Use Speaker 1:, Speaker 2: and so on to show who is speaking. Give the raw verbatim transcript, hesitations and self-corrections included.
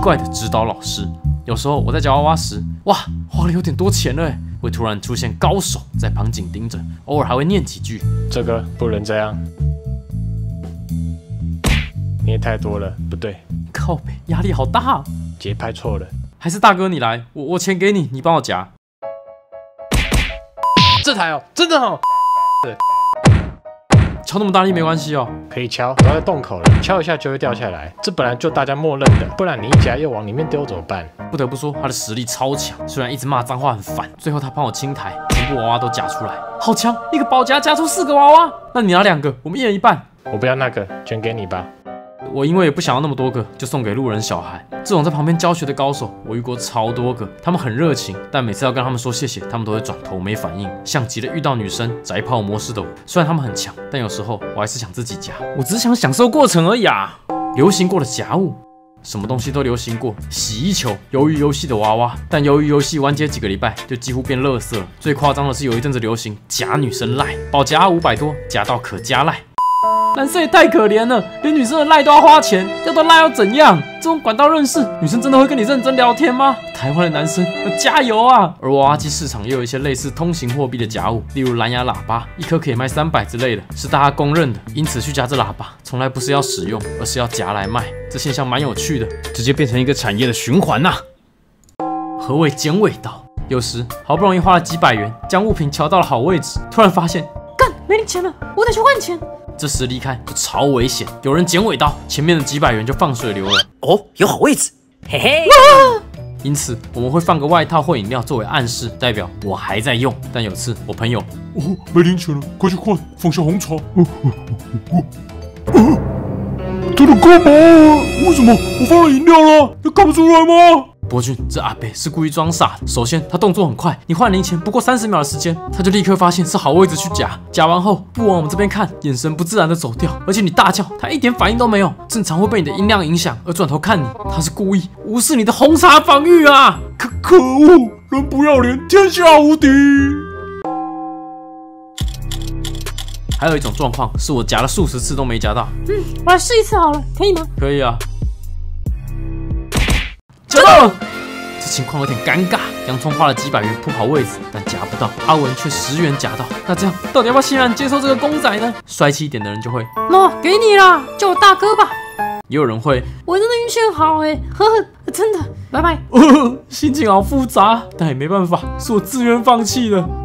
Speaker 1: 怪的指导老师。有时候我在夹娃娃时，哇，花了有点多钱了哎，会突然出现高手在旁紧盯着，偶尔还会念几句。
Speaker 2: 这个不能这样，你也太多了，不对。
Speaker 1: 靠北，压力好大啊！
Speaker 2: 节拍错了，
Speaker 1: 还是大哥你来，我我钱给你，你帮我夹。
Speaker 2: 这台哦，真的哦。
Speaker 1: 敲那么大力没关系哦，
Speaker 2: 可以敲，都在洞口了，敲一下就会掉下来。这本来就大家默认的，不然你一夹又往里面丢怎么办？
Speaker 1: 不得不说他的实力超强，虽然一直骂脏话很烦，最后他帮我清台，全部娃娃都夹出来，好强！一个保夹夹出四个娃娃，那你拿两个，我们一人一半。
Speaker 2: 我不要那个，全给你吧。
Speaker 1: 我因为也不想要那么多个，就送给路人小孩。这种在旁边教学的高手，我遇过超多个，他们很热情，但每次要跟他们说谢谢，他们都会转头没反应，像极了遇到女生宅炮模式的我。虽然他们很强，但有时候我还是想自己夹，我只是想享受过程而已啊。流行过的夹物，什么东西都流行过，洗衣球、鱿鱼游戏的娃娃，但鱿鱼游戏完结几个礼拜就几乎变垃圾了。最夸张的是有一阵子流行夹女生赖，保夹五百多，夹到可加赖。男生也太可怜了，连女生的赖都要花钱，要到赖要怎样？这种管道认识，女生真的会跟你认真聊天吗？台湾的男生要加油啊！而娃娃机市场也有一些类似通行货币的夹物，例如蓝牙喇叭，一颗可以卖三百之类的，是大家公认的。因此去夹这喇叭，从来不是要使用，而是要夹来卖。这现象蛮有趣的，直接变成一个产业的循环呐、啊。何谓剪尾刀？有时好不容易花了几百元，将物品调到了好位置，突然发现，干没零钱了，我得去换钱。这时离开就超危险，有人剪尾刀，前面的几百元就放水流了。
Speaker 3: 哦，有好位置，嘿嘿。
Speaker 1: 因此我们会放个外套或饮料作为暗示，代表我还在用。但有次我朋友，
Speaker 4: 哦，没零钱了，快去换，放下红茶。真的干嘛？为什么我放了饮料了？你看不出来吗？
Speaker 1: 博君，这阿北是故意装傻的。首先，他动作很快，你换零钱不过三十秒的时间，他就立刻发现是好位置去夹，夹完后不往我们这边看，眼神不自然的走掉，而且你大叫，他一点反应都没有，正常会被你的音量影响而转头看你，他是故意无视你的红茶防御啊！
Speaker 4: 可可恶，人不要脸，天下无敌。
Speaker 1: 还有一种状况是我夹了数十次都没夹到，
Speaker 5: 嗯，我来试一次好了，可以吗？
Speaker 1: 可以啊。夹到了，这情况有点尴尬。洋葱花了几百元铺好位置，但夹不到。阿文却十元夹到。那这样到底要不要欣然接受这个公仔呢？帅气一点的人就会，
Speaker 5: 喏，给你啦，叫我大哥吧。
Speaker 1: 也有人会，
Speaker 5: 我真的运气很好哎，呵呵，真的，拜拜。
Speaker 1: 心情好复杂，但也没办法，是我自愿放弃的。